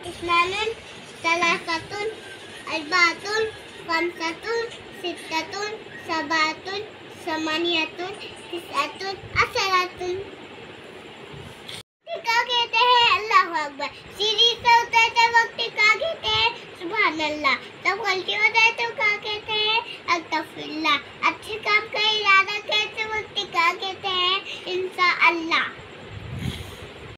इस्नानुन, सलासतुन, अर्बातुन, खमसतुन, सित्ततुन, सबातुन, समानियतुन, तिसअतुन, असरातुन। क्या कहते हैं? अल्लाह अकबर। सीढ़ी से उतरते वक्त क्या कहते हैं? सुभान अल्लाह। जब गलती हो जाए तो क्या कहते हैं?